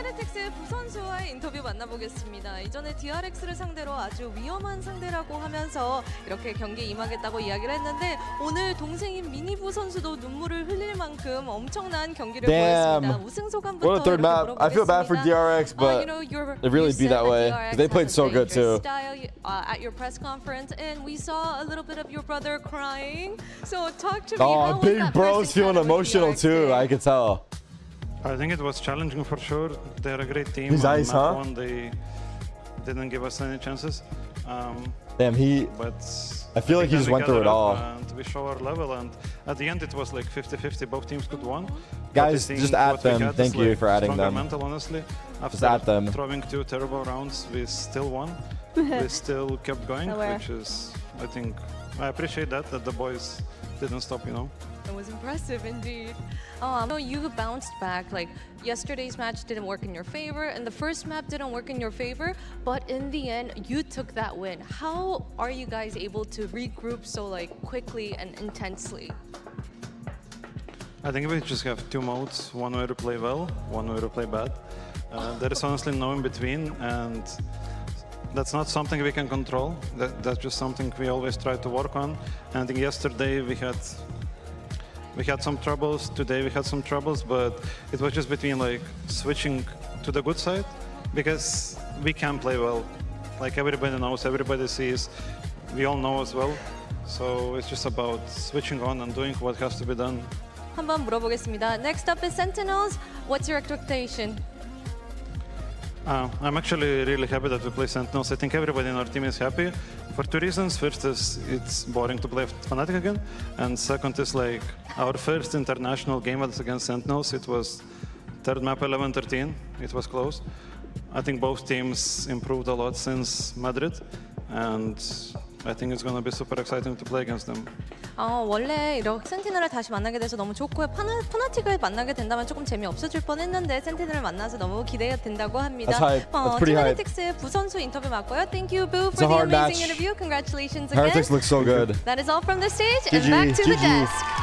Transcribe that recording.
헤레틱스의 부 선수와의 인터뷰 만나보겠습니다. 이전에 DRX를 상대로 아주 위험한 상대라고 하면서 이렇게 경기에 임하겠다고 이야기를 했는데 오늘 동생인 미니부 선수도 눈물을 흘릴 만큼 엄청난 경기를 보였습니다. 우승 소감부터 What a third map. I feel bad for DRX, but it really be that way. They played so good too. At your press conference, and we saw a little bit of your brother crying. So talk to me. Oh, big bro's feeling emotional too. I could tell. I think it was challenging for sure. They're a great team. His eyes, huh? One, they didn't give us any chances. Damn, But I feel like he just went through it all. And we show our level, and at the end it was like 50-50. Both teams could win. Guys, just add them. Thank you for adding them. Mental, honestly. Just add them. Throwing 2 terrible rounds, we still won. We still kept going, which is, I think, I appreciate that the boys didn't stop, you know. It was impressive indeed. I know you bounced back. Like yesterday's match didn't work in your favor, and the first map didn't work in your favor. But in the end, you took that win. How are you guys able to regroup so quickly and intensely? I think we just have 2 modes: one way to play well, one way to play bad. There is honestly no in between, and that's not something we can control. That's just something we always try to work on. And I think yesterday we had some troubles. Today we had some troubles, but it was just between switching to the good side, because we can play well. Like everybody knows, everybody sees, we all know as well. So it's just about switching on and doing what has to be done. 한번 물어보겠습니다. Next up is Sentinels. What's your expectation? I'm actually really happy that we play Sentinels. I think everybody in our team is happy for 2 reasons. First is it's boring to play Fnatic again, and second is our first international game was against Sentinels. It was third map 11-13. It was close. I think both teams improved a lot since Madrid, and I think it's going to be super exciting to play against them. 원래 이렇게 센티널을 다시 만나게 돼서 너무 좋고요. 푸나틱을 만나게 된다면 조금 재미없어질 뻔했는데 센티널을 만나서 너무 기대가 된다고 합니다. 팀 헤레틱스의 부 선수 인터뷰 맞고요. Thank you, Boo, for the amazing interview. Congratulations again. Heretics look so good. That is all from the stage, and back to the desk.